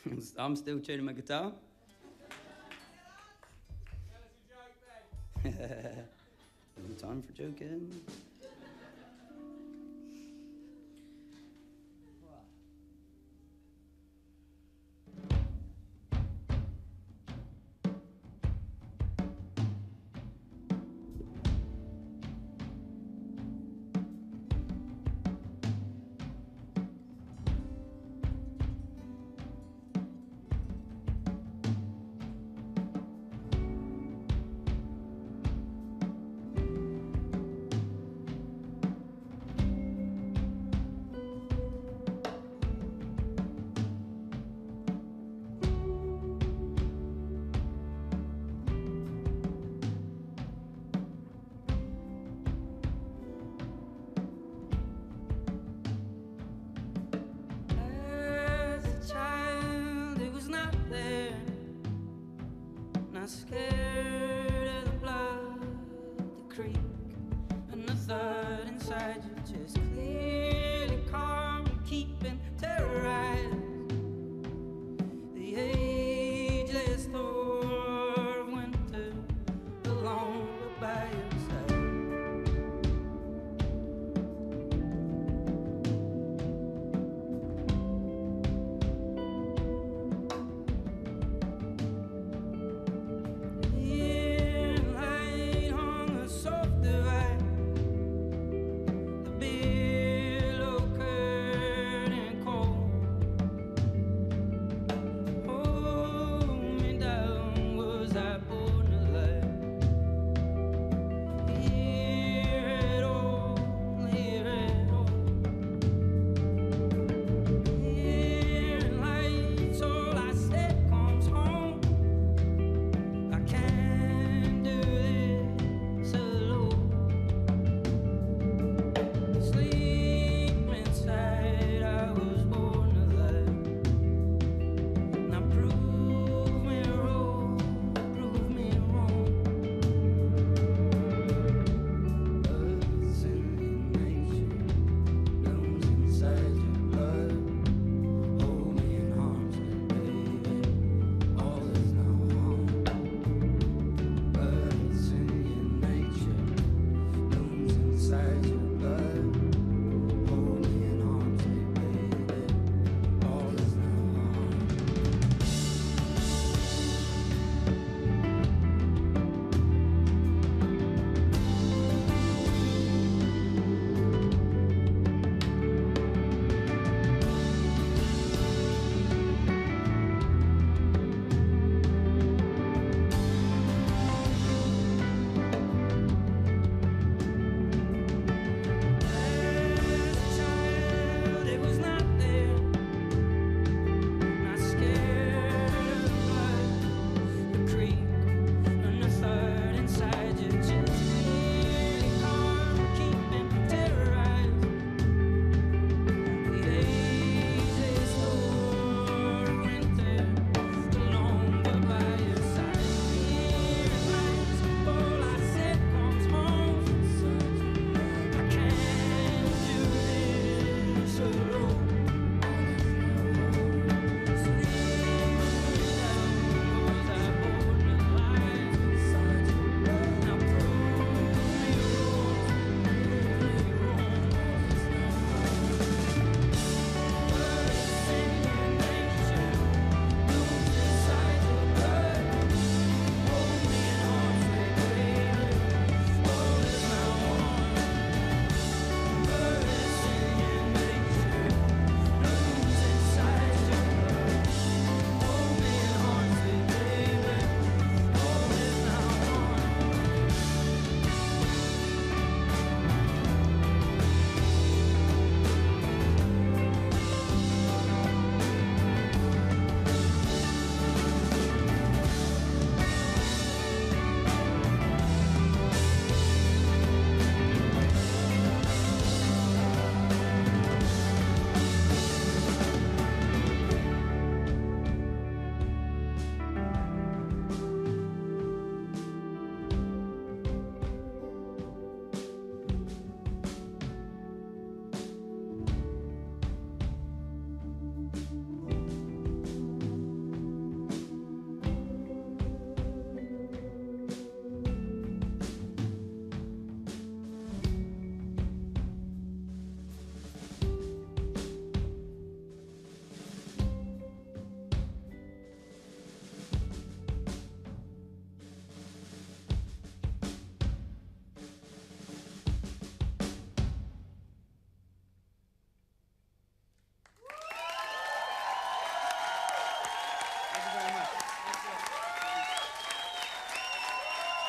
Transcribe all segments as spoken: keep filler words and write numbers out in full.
I'm still tuning my guitar. No time for joking. Scared of the blood, the creek, and the thud inside you just clearly calm, keeping terrorized. The ageless thor of winter along the bayou side.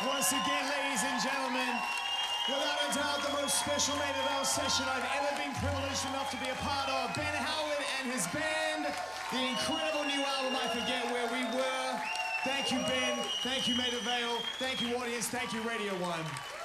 Once again, ladies and gentlemen, without a doubt, the most special Maida Vale session I've ever been privileged enough to be a part of. Ben Howard and his band, the incredible new album, I Forget Where We Were. Thank you, Ben. Thank you, Maida Vale. Thank you, audience. Thank you, Radio One.